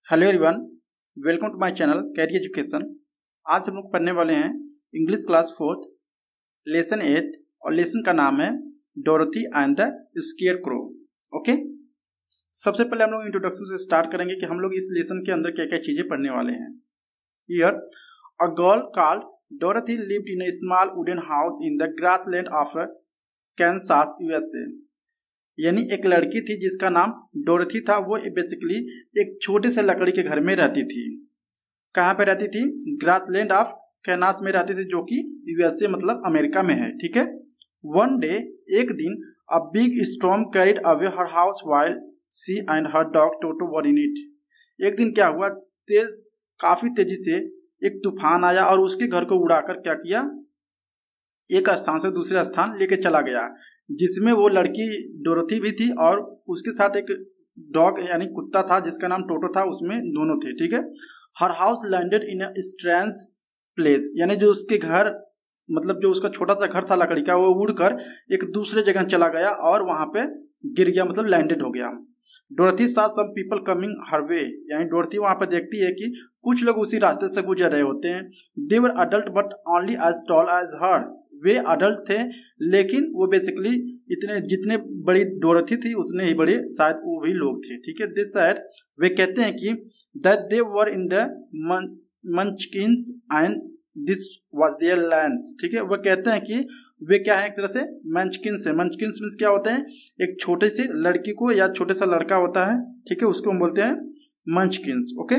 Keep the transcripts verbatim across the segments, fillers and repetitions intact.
Hello everyone, welcome to my channel Carry Education. आज हम लोग पढ़ने वाले हैं English class fourth lesson eight और लेसन का नाम है Dorothy and the scarecrow. Okay, सबसे पहले हम लोग इंट्रोडक्शन से स्टार्ट करेंगे कि हम लोग इस लेसन के अंदर क्या क्या चीजें पढ़ने वाले हैं। Here a girl called Dorothy lived in a small wooden house in the grassland of Kansas USA. यानी एक लड़की थी जिसका नाम डोरथी था। वो बेसिकली एक छोटे से लकड़ी के घर में रहती थी। कहाँ पे रहती थी? ग्रासलैंड ऑफ कैनास में रहती थी, जो कि यूएसए मतलब अमेरिका में है। ठीक है। वन डे, एक दिन, a big storm carried away her house while she and her dog Toto were in it. एक दिन क्या हुआ, तेज काफी तेजी से एक तूफान आया और उसके घर को उड़ाकर क्या किया, एक स्थान से दूसरे स्थान लेके चला गया, जिसमें वो लड़की डोरथी भी थी और उसके साथ एक डॉग यानी कुत्ता था जिसका नाम टोटो था। उसमें दोनों थे। ठीक है। Her house landed in a strange place, यानी जो उसके घर मतलब जो उसका छोटा सा घर था लकड़ी का, वो उड़कर एक दूसरे जगह चला गया और वहां पे गिर गया, मतलब लैंडेड हो गया। डोरथी saw some people coming her way, यानी डोरथी वहां पे देखती है कि कुछ लोग उसी रास्ते से गुजर रहे होते हैं। They were adult but only as tall as her, वे अडल्ट थे लेकिन वो बेसिकली इतने जितने बड़ी डोरथी थी उतने ही बड़े शायद वो भी लोग थे। ठीक है। दिस साइड वे कहते हैं कि that they were in the Munchkins and this was their lands. ठीक है। वो कहते हैं कि वे क्या है, एक तरह से मंचकिंस है। मंचकिंस मीन्स क्या होते हैं? एक छोटे से लड़की को या छोटे सा लड़का होता है, ठीक है, उसको हम बोलते हैं मंचकिंस। ओके,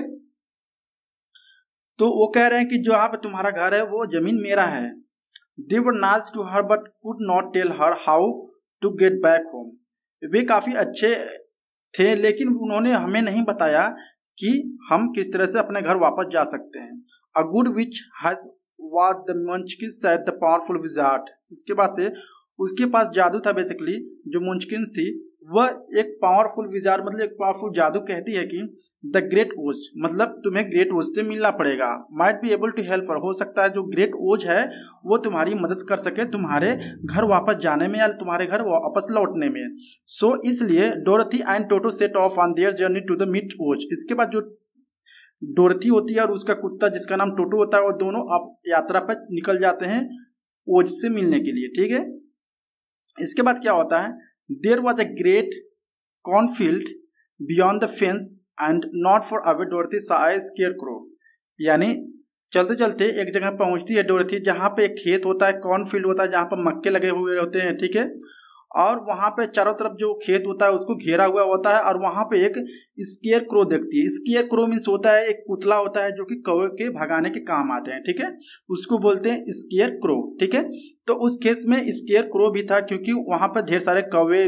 तो वो कह रहे हैं कि जो यहाँ पे तुम्हारा घर है वो जमीन मेरा है। They were nice to her but could not tell her how to get back home. वे काफी अच्छे थे लेकिन उन्होंने हमें नहीं बताया कि हम किस तरह से अपने घर वापस जा सकते हैं। A good witch has what the munchkins said the powerful wizard. इसके बाद से उसके पास जादू था। बेसिकली जो मुंचकिंस थी वह एक पावरफुल विजार मतलब एक पावरफुल जादू कहती है कि द ग्रेट ओज, मतलब तुम्हें ग्रेट ओज से मिलना पड़ेगा। Might be able to help her, हो सकता है जो ग्रेट ओज है वो तुम्हारी मदद कर सके तुम्हारे घर वापस जाने में या तुम्हारे घर वापस लौटने में। सो so, इसलिए Dorothy and Toto set off on their journey to the meet Oz. इसके बाद जो डोरथी होती है और उसका कुत्ता जिसका नाम टोटो होता है वो दोनों अब यात्रा पर निकल जाते हैं ओज से मिलने के लिए। ठीक है। इसके बाद क्या होता है, there was a great cornfield beyond the fence and not far away Dorothy saw a scarecrow. यानी चलते चलते एक जगह पहुंचती है डोरथी जहां पे एक खेत होता है, कॉर्नफील्ड होता है जहां पर मक्के लगे हुए होते हैं। ठीक है। और वहां पे चारों तरफ जो खेत होता है उसको घेरा हुआ होता है और वहां पे एक स्केयर क्रो देखती है। स्केयर क्रो मीन्स होता है एक पुतला होता है जो कि कौवे के भगाने के काम आते हैं। ठीक है। उसको बोलते हैं स्केयर क्रो। ठीक है। तो उस खेत में स्केयर क्रो भी था क्योंकि वहां पर ढेर सारे कौवे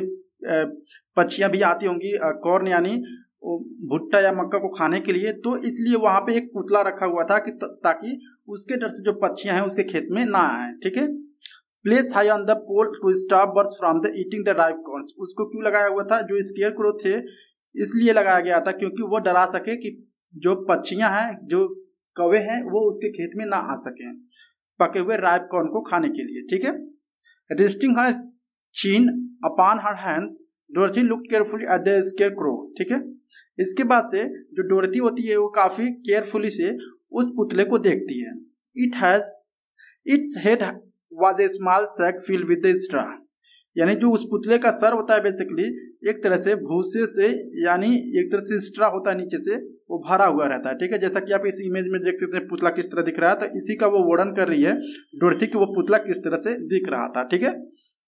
पक्षियां भी आती होंगी, कॉर्न यानी भुट्टा या मक्का को खाने के लिए। तो इसलिए वहां पे एक पुतला रखा हुआ था कि ताकि उसके डर से जो पक्षियां हैं उसके खेत में ना आए। ठीक है। Place high on the pole to stop birds from the eating the ripe corns. उसको क्यों लगाया हुआ था? जो स्केयर क्रो थे इसलिए लगाया गया था क्योंकि वो डरा सके कि जो पक्षियां हैं, जो कौवे हैं, वो उसके खेत में ना आ सके पके हुए राइप कॉर्न को खाने के लिए। ठीक है। Resting her chin upon her hands Dorothy looked carefully at the scarecrow. ठीक है। इसके बाद से जो डोरथी होती है वो काफी केयरफुली से उस पुतले को देखती है। It has its head was a small sack filled with the straw, यानी जो उस पुतले का सर होता है बेसिकली एक तरह से भूसे से यानी एक तरह से स्ट्रा होता है नीचे से, वो भरा हुआ रहता है। ठीक है। जैसा कि आप इस इमेज में देख सकते हैं पुतला किस तरह दिख रहा है, तो इसी का वो वर्णन कर रही है डोरथी कि वो पुतला किस तरह से दिख रहा था। ठीक है।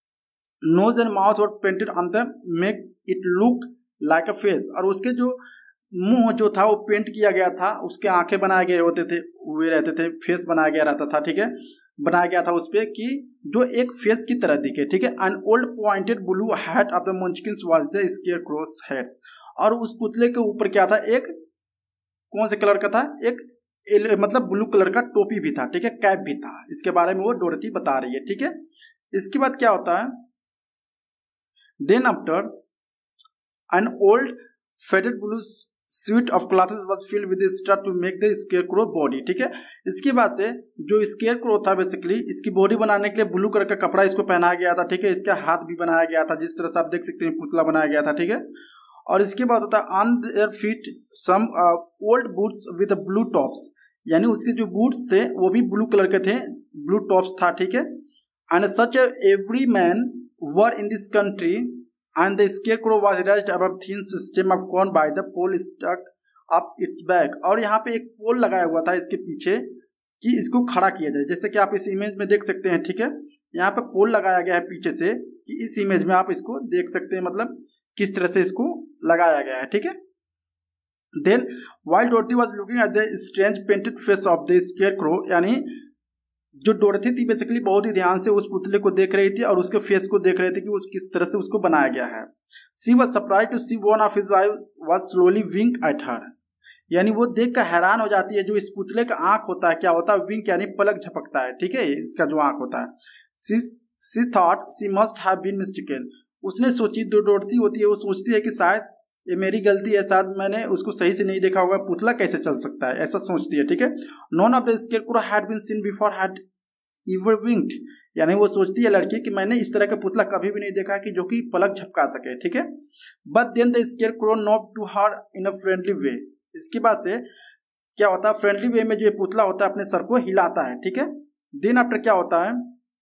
Nose and mouth were painted on the make it look like a face, और उसके जो मुंह जो था वो पेंट किया गया था, उसके आंखें बनाए गए होते थे, हुए रहते थे, फेस बनाया गया रहता था। ठीक है। बनाया गया था उस पे कि जो एक फेस की तरह दिखे। ठीक है। An old pointed blue hat of the Munchkins was the scarecrow's heads, और उस पुतले के ऊपर क्या था, एक कौन से कलर का था, एक मतलब ब्लू कलर का टोपी भी था। ठीक है। कैप भी था। इसके बारे में वो डोरथी बता रही है। ठीक है। इसके बाद क्या होता है, then after an old faded blue suit of clothes was filled with straw to make the scarecrow body। ठीक है। इसके बाद से जो scarecrow था बेसिकली इसकी बॉडी बनाने के लिए ब्लू कलर का कपड़ा इसको पहनाया गया था। ठीक है। इसका हाथ भी बनाया गया था जिस तरह से आप देख सकते हैं पुतला बनाया गया था। ठीक है। और इसके बाद होता है on their feet some old boots with blue tops, यानी उसके जो बूट्स थे वो भी ब्लू कलर के थे, ब्लू टॉप्स था, ठीक है। And such every man were in this country and the scarecrow was raised above thin system of corn by the pole stuck up its back. और यहाँ पे एक पोल लगाया हुआ था इसके पीछे कि इसको खड़ा किया जाए, जैसे कि आप इस इमेज में देख सकते हैं, ठीक है। यहाँ पे पोल लगाया गया है पीछे से, कि इस इमेज में आप इसको देख सकते हैं, मतलब किस तरह से इसको लगाया गया है, ठीक है। Then while Dorothy was looking at the strange painted face of the scarecrow, यानी जो डोरथी थी बेसिकली बहुत ही ध्यान से उस पुतले को देख रही थी और उसके फेस को देख रही थी कि उस किस तरह से उसको बनाया गया है। She was surprised to see one of his eye was slowly wink at her, यानी वो देखकर हैरान हो जाती है, जो इस पुतले का आंख होता है क्या होता है, विंक यानी पलक झपकता है, ठीक है, इसका जो आंख होता है। She she thought she must have been mistaken, उसने सोची, जो डोरथी होती है वो सोचती है कि शायद ये मेरी गलती है, शायद मैंने उसको सही से नहीं देखा होगा, पुतला कैसे चल सकता है, ऐसा सोचती है, ठीक है। None of the scarecrow had been seen before had ever winked, यानी वो सोचती है लड़की कि मैंने इस तरह का पुतला कभी भी नहीं देखा कि जो कि पलक झपका सके, ठीक है। But then the scarecrow not to her in a friendly way, इसके बाद से क्या होता है, फ्रेंडली वे में जो पुतला होता है अपने सर को हिलाता है, ठीक है। देन आफ्टर क्या होता है,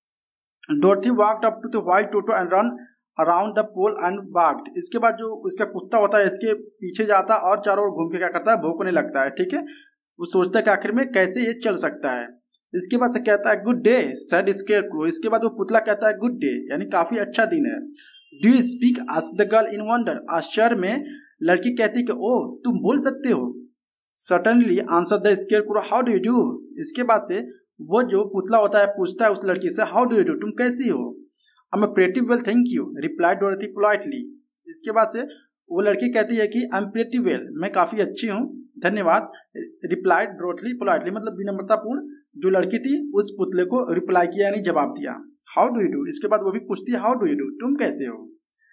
Dorothy walked up to the white Toto and run around the pole and barked, इसके बाद जो उसका कुत्ता होता है इसके पीछे जाता है और चारों ओर घूम के क्या करता है, भौंकने लगता है, ठीक है। वो सोचता है कि आखिर में कैसे ये चल सकता है। इसके बाद से कहता है गुड डे सैड स्केयरक्रो, इसके बाद वो पुतला कहता है गुड डे, यानी काफी अच्छा दिन है। Do you speak ask the girl in wonder, आश्चर्य में लड़की कहती है कि ओ तुम बोल सकते हो। Certainly answer the scarecrow how do you do, इसके बाद से वो जो पुतला होता है पूछता है उस लड़की से हाउ डू यू डू, तुम कैसी हो। I am pretty well thank you replied Dorothy politely, इसके बाद से वो लड़की कहती है कि आई एम प्रेटी वेल, मैं काफी अच्छी हूँ, धन्यवाद। रिप्लाइड डोरथी पोलाइटली, मतलब विनम्रतापूर्ण जो लड़की थी उस पुतले को रिप्लाई किया यानी जवाब दिया। हाउ डू यू डू, इसके बाद वो भी पूछती है हाउ डू यू डू, तुम कैसे हो।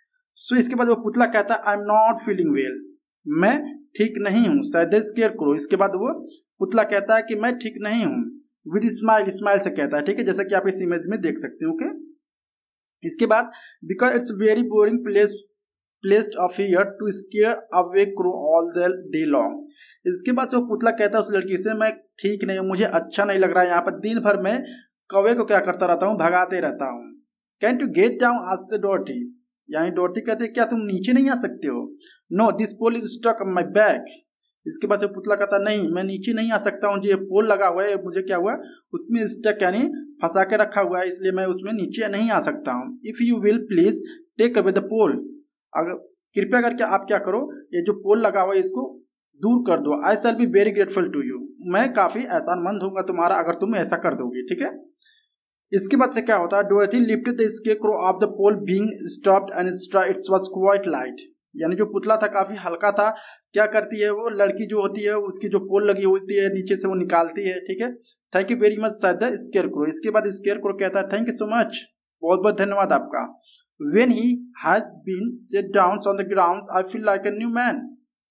सो so, इसके बाद वो पुतला कहता है I am not feeling well, मैं ठीक नहीं हूँ, शायद स्केयरक्रो, इसके बाद वो पुतला कहता है कि मैं ठीक नहीं हूँ, विद स्माइल, स्माइल से कहता है, ठीक है, जैसा कि आप इस इमेज में देख सकते हो, ओके। इसके बाद because it's very boring place placed off here to scare away crow all the day long, इसके बाद से वो पुतला कहता है उस लड़की से मैं ठीक नहीं हूँ, मुझे अच्छा नहीं लग रहा है, यहाँ पर दिन भर मैं कौवे को क्या करता रहता हूँ, भगाते रहता हूँ। Can to get down asked the Dorothy, यानी डोरथी कहते क्या तुम नीचे नहीं आ सकते हो। No this pole is stuck on my back, इसके बाद से पुतला कहता नहीं मैं नीचे नहीं आ सकता हूँ, जो ये पोल लगा हुआ है मुझे क्या हुआ उसमें स्टक यानी फंसा के रखा हुआ है, इसलिए मैं उसमें नीचे नहीं आ सकता हूँ। If you will please take away the pole, अगर कृपया करके आप क्या करो ये जो पोल लगा हुआ है इसको दूर कर दो। I shall be very grateful to you, मैं काफी एहसानमंद होऊंगा तुम्हारा अगर तुम ऐसा कर दोगे, ठीक है। इसके बाद से क्या होता है, Dorothy lifted the scarecrow off the pole being stopped and it's was quite light, यानी जो पुतला था काफी हल्का था, क्या करती है वो लड़की जो होती है उसकी जो पोल लगी होती है नीचे से वो निकालती है, ठीक है। Thank you very much said the scarecrow, इसके बाद स्केयरक्रो कहता है थैंक यू सो मच, बहुत बहुत धन्यवाद आपका। When he had been set down on the ground I feel like a new man,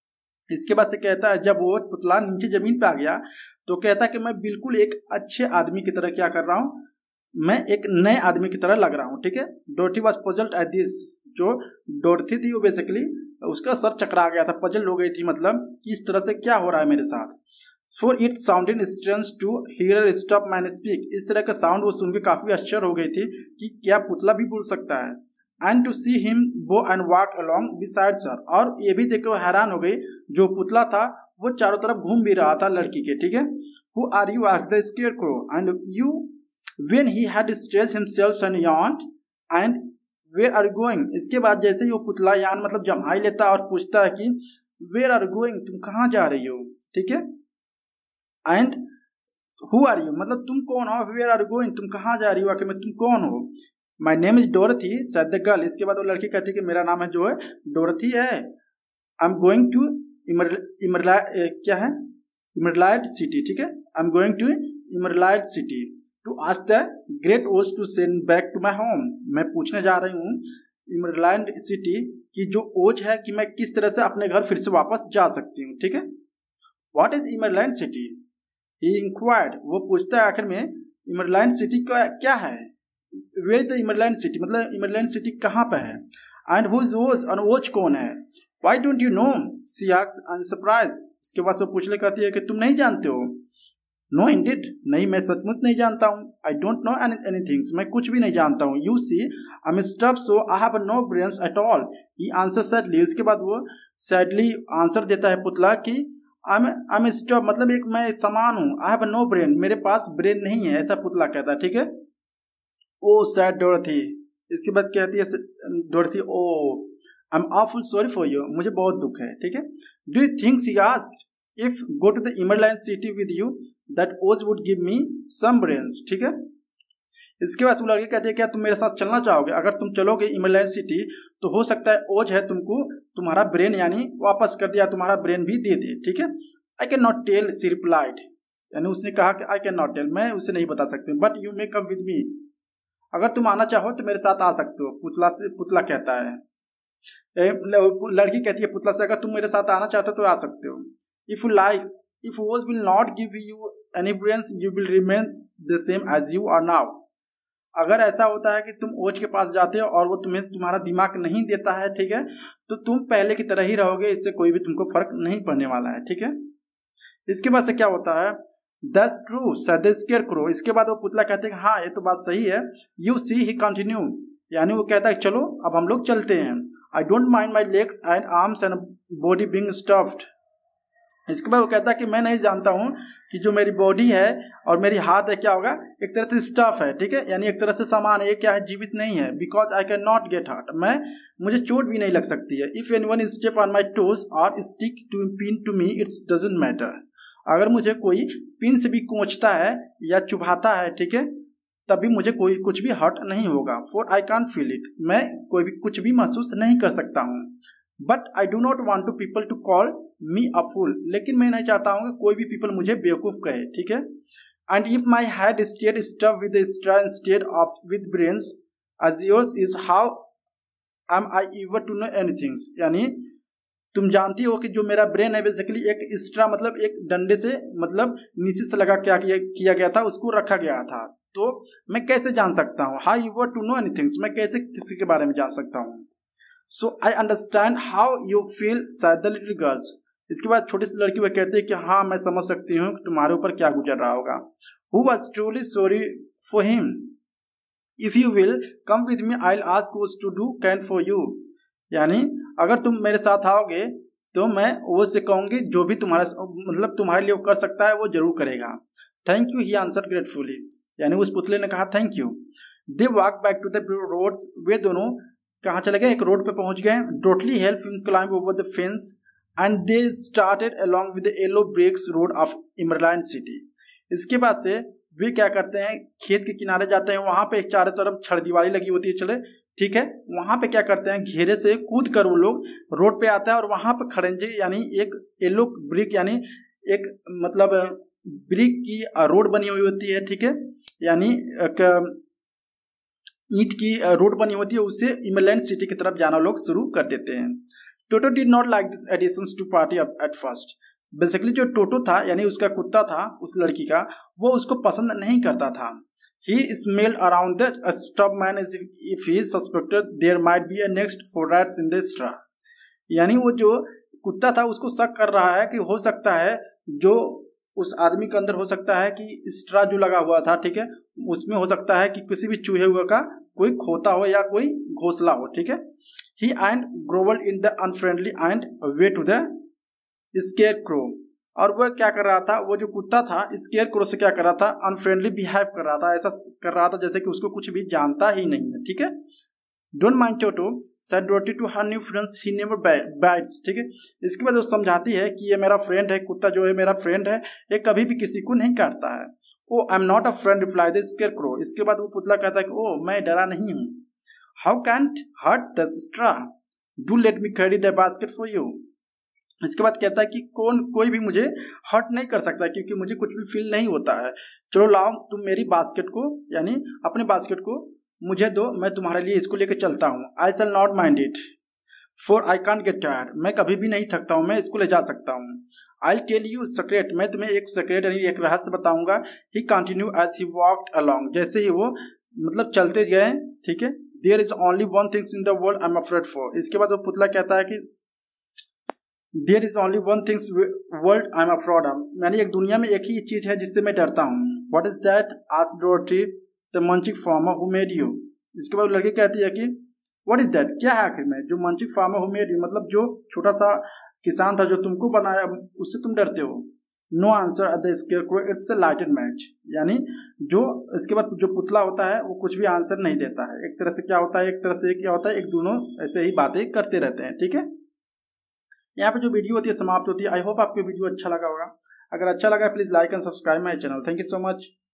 इसके बाद से कहता है जब वो पुतला नीचे जमीन पे आ गया तो कहता है कि मैं बिल्कुल एक अच्छे आदमी की तरह क्या कर रहा हूँ, मैं एक नए आदमी की तरह लग रहा हूँ, ठीक है। Dorothy was puzzled at this, जो डोरथी थी वो बेसिकली उसका सर चकरा गया था, पजल हो गई थी, मतलब इस तरह से क्या हो रहा है मेरे साथ। For it sounded strange to hear stop man speak, इस तरह का साउंड वो सुन के काफी आश्चर्य हो गई थी कि क्या पुतला भी बोल सकता है। And to see him go and walk along besides her, और ये भी देख के हैरान हो गई जो पुतला था वो चारों तरफ घूम भी रहा था लड़की के, ठीक है। Who are you asked the scarecrow and you when he had stretched himself and yawned and where are going, इसके बाद जैसे ही वो पुतला यान मतलब जमाई लेता है और पूछता है कि वेयर आर गोइंग, तुम कहाँ जा रही हो, ठीक है। एंड हु आर यू, मतलब तुम कौन हो, वेयर आर गोइंग, तुम कहाँ जा रही हो, आखिर में तुम कौन हो। My name is Dorothy said the girl, इसके बाद वो लड़की कहती है कि मेरा नाम है जो है डोरथी है। I am going to Emerald क्या है इमरलाइट सिटी, ठीक है। I am going to Emerald City to ask the great Oz to send back to my home, मैं पूछने जा रही हूँ इमरलैंड सिटी की जो ओज है कि मैं किस तरह से अपने घर फिर से वापस जा सकती हूँ, ठीक है। What is Emerald City, he inquired, वो पूछता है आखिर में इमरलैंड सिटी का क्या है। वेयर द इमरलैंड सिटी, मतलब इमरलैंड सिटी कहाँ पे है। एंड हुज ओज, और ओज कौन है। Why don't you know, she asks in surprise. उसके बाद वो पूछने कहती है कि तुम नहीं जानते हो। नो इंडिड, नहीं मैं सचमुच नहीं जानता हूँ। आई डोंट नो एनीथिंग, मैं कुछ भी नहीं जानता हूँ। You see I am stuff so I have no brains at all, he answer sadly. उसके बाद वो सैडली आंसर देता है पुतला कि I am I am stuff, मतलब एक मैं समान हूँ। आई हैव नो ब्रेन, मेरे पास ब्रेन नहीं है, ऐसा पुतला कहता है। ठीक है। Oh said Dorothy. इसके बाद कहती है Dorothy, oh I am awful sorry for you, मुझे बहुत दुख है। ठीक है। Do you think, she asked, if go to the Emerald city with you, that Oz would give me some brains। ठीक है। इसके बाद वो लड़की कहती है क्या तुम मेरे साथ चलना चाहोगे? अगर तुम चलोगे इमरलैंड सिटी तो हो सकता है ओज है तुमको तुम्हारा ब्रेन यानी वापस कर दिया, तुम्हारा ब्रेन भी दे दे। ठीक है। I can not tell, she replied, यानी उसने कहा कि आई कैन नॉट टेल, मैं उसे नहीं बता सकती, but you may come with me, अगर तुम आना चाहो तो मेरे साथ आ सकते हो। पुतला से पुतला कहता है, लड़की कहती है पुतला से अगर तुम मेरे साथ आना चाहते हो तो आ सकते हो। If you like, if Oz will not give you any brains, you will remain the same as you are now। अगर ऐसा होता है कि तुम ओज के पास जाते हो और वो तुम्हें तुम्हारा दिमाग नहीं देता है, ठीक है, तो तुम पहले की तरह ही रहोगे, इससे कोई भी तुमको फर्क नहीं पड़ने वाला है। ठीक है। इसके बाद से क्या होता है, That's true, said the scarecrow। इसके बाद वो पुतला कहते हैं हाँ ये तो बात सही है। You see, he continue, यानी वो कहता है चलो अब हम लोग चलते हैं। I don't mind my legs and arms and body being stuffed। इसके बाद वो कहता है कि मैं नहीं जानता हूँ कि जो मेरी बॉडी है और मेरी हाथ है क्या होगा, एक तरह से स्टफ है। ठीक है, यानी एक तरह से सामान है, ये क्या है, जीवित नहीं है। Because I can not get hurt, मैं मुझे चोट भी नहीं लग सकती है। If anyone step on my toes और stick to pin to me, it's doesn't matter. अगर मुझे कोई पिन से भी कोंचता है या चुभाता है, ठीक है, तभी मुझे कोई कुछ भी हर्ट नहीं होगा। For I can't feel it, मैं कोई भी कुछ भी महसूस नहीं कर सकता हूँ। But I do not want to people to call me a fool, लेकिन मैं नहीं चाहता हूँ कि कोई भी पीपल मुझे बेवकूफ कहे। ठीक है। And if my head stayed stuff with straw instead of with brains as yours is, how am I ever to know anything. यानी तुम जानती हो कि जो मेरा ब्रेन है बेसिकली एक स्ट्रा, मतलब एक डंडे से, मतलब नीचे से लगा क्या किया गया था, उसको रखा गया था, तो मैं कैसे जान सकता हूँ, how you to know anything, मैं कैसे किसी के बारे में जान सकता हूँ। So I understand how you feel, said the little girls. इसके बाद छोटी सी लड़की वह कहती है कि हाँ मैं समझ सकती हूँ कि तुम्हारे ऊपर क्या गुजर रहा होगा। Who was truly sorry for him, if you will come with me I will ask Oz to do can for you. यानी अगर तुम मेरे साथ आओगे तो मैं वो से कहूंगी जो भी तुम्हारा मतलब तुम्हारे लिए वो कर सकता है वो जरूर करेगा। Thank you, he answer gratefully, यानी उस पुतले ने कहा thank you. They walk back to the road, वे दोनों कहाँ चले गए, एक रोड पे पहुंच गए। Dorothy help him climb over the fence and they started along with the yellow bricks road of Emerald City. इसके बाद से वे क्या करते हैं, खेत के किनारे जाते हैं, वहां पे चारों तरफ छड़ दीवारी लगी होती है, चले ठीक है, वहां पे क्या करते हैं, घेरे से कूद कर वो लोग रोड पे आता है और वहां पे खड़ंजे यानी एक येलो ब्रिक यानी एक मतलब ब्रिक की रोड बनी हुई होती है। ठीक है, यानी एक ईंट की रोड बनी होती है, उससे इमरलैंड सिटी की तरफ जाना लोग शुरू कर देते हैं। Toto did not like this additions to party at first. Basically जो टोटो था यानी उसका कुत्ता था उस लड़की का, वो उसको पसंद नहीं करता था। He smelled around that a stub man as if he suspected there might be a next for rats in the straw। यानी वो जो कुत्ता था उसको शक कर रहा है कि हो सकता है जो उस आदमी के अंदर हो सकता है कि स्ट्रा जो लगा हुआ था, ठीक है, उसमें हो सकता है कि किसी भी चूहे हुए का कोई खोता हो या कोई घोंसला हो। ठीक है। He and groveled in the unfriendly and way to the scarecrow। और वह क्या कर रहा था, वो जो कुत्ता था स्केयरक्रो से क्या कर रहा था, अनफ्रेंडली बिहेव कर रहा था, ऐसा कर रहा था जैसे कि उसको कुछ भी जानता ही नहीं है। ठीक है। डोंट माइंड टोटो सेड डोटी to her new friends, he never bites. ठीक है। इसके बाद वो समझाती है कि ये मेरा फ्रेंड है, कुत्ता जो है मेरा फ्रेंड है, ये कभी भी किसी को नहीं काटता है। Oh I am not a friend, reply the scarecrow. इसके बाद वो पुतला कहता है कि ओ मैं डरा नहीं हूँ। How can't hurt the straw, do let me carry the basket for you. इसके बाद कहता है कि कौन कोई भी मुझे हर्ट नहीं कर सकता क्योंकि मुझे कुछ भी फील नहीं होता है। चलो लाओ तुम मेरी बास्केट को यानी अपने बास्केट को मुझे दो, मैं तुम्हारे लिए इसको लेकर चलता हूँ। I shall not mind it for I can't get tired, मैं कभी भी नहीं थकता हूँ, मैं इसको ले जा सकता हूँ। आई टेल यू सीक्रेट, मैं तुम्हें एक सीक्रेट यानी एक रहस्य बताऊंगा। He continue as he walked along, जैसे ही वो मतलब चलते गए। ठीक है। There is only one thing in the world I am afraid for. इसके बाद वो पुतला कहता है कि there is only one things world I am afraid of, यानी एक दुनिया में एक ही चीज है जिससे मैं डरता हूँ। What is that asked Dorothy the munchkin farmer who made you. इसके बाद लड़की कहती है कि व्हाट इज दैट, क्या है आखिर में, जो munchkin farmer who made you, मतलब जो छोटा सा किसान था जो तुमको बनाया उससे तुम डरते हो। No answer at the scarecrow it's a lighted match, यानी जो इसके बाद जो पुतला होता है वो कुछ भी आंसर नहीं देता है। एक तरह से क्या होता है, एक तरह से क्या होता है, एक दोनों ऐसे ही बातें करते रहते हैं। ठीक है, यहाँ पे जो वीडियो होती है समाप्त होती है। आई होप आपको वीडियो अच्छा लगा होगा। अगर अच्छा लगा please like and subscribe my channel. Thank you so much.